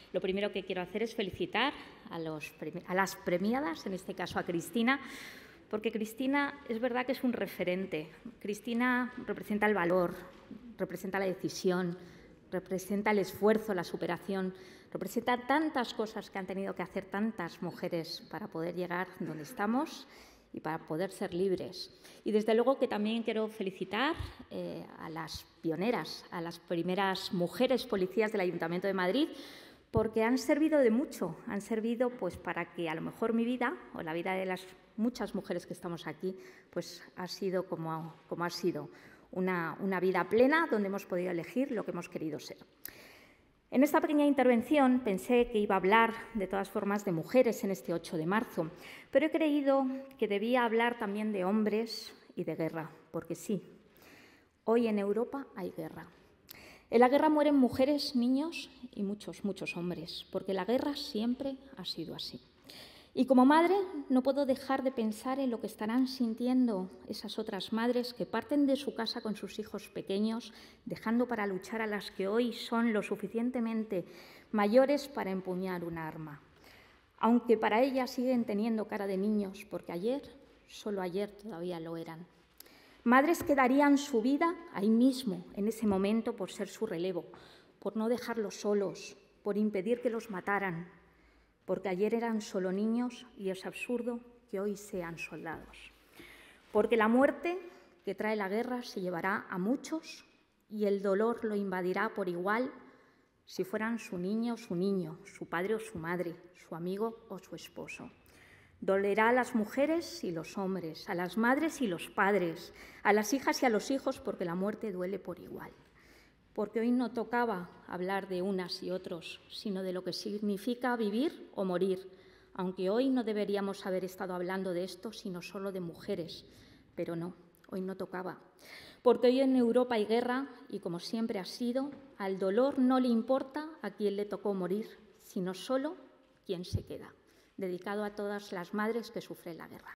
Lo primero que quiero hacer es felicitar a las premiadas, en este caso a Cristina, porque Cristina es verdad que es un referente. Cristina representa el valor, representa la decisión, representa el esfuerzo, la superación, representa tantas cosas que han tenido que hacer tantas mujeres para poder llegar donde estamos y para poder ser libres. Y desde luego que también quiero felicitar a las pioneras, a las primeras mujeres policías del Ayuntamiento de Madrid, porque han servido de mucho, han servido pues para que a lo mejor mi vida o la vida de las muchas mujeres que estamos aquí pues ha sido como ha sido, una vida plena donde hemos podido elegir lo que hemos querido ser. En esta pequeña intervención pensé que iba a hablar de todas formas de mujeres en este 8 de marzo, pero he creído que debía hablar también de hombres y de guerra, porque sí, hoy en Europa hay guerra. En la guerra mueren mujeres, niños y muchos hombres, porque la guerra siempre ha sido así. Y como madre no puedo dejar de pensar en lo que estarán sintiendo esas otras madres que parten de su casa con sus hijos pequeños, dejando para luchar a las que hoy son lo suficientemente mayores para empuñar un arma. Aunque para ellas siguen teniendo cara de niños, porque ayer, solo ayer todavía lo eran. Madres que darían su vida ahí mismo, en ese momento, por ser su relevo, por no dejarlos solos, por impedir que los mataran, porque ayer eran solo niños y es absurdo que hoy sean soldados. Porque la muerte que trae la guerra se llevará a muchos y el dolor lo invadirá por igual si fueran su niño, su padre o su madre, su amigo o su esposo. Dolerá a las mujeres y los hombres, a las madres y los padres, a las hijas y a los hijos, porque la muerte duele por igual. Porque hoy no tocaba hablar de unas y otros, sino de lo que significa vivir o morir, aunque hoy no deberíamos haber estado hablando de esto, sino solo de mujeres, pero no, hoy no tocaba. Porque hoy en Europa hay guerra y, como siempre ha sido, al dolor no le importa a quién le tocó morir, sino solo quién se queda. Dedicado a todas las madres que sufren la guerra.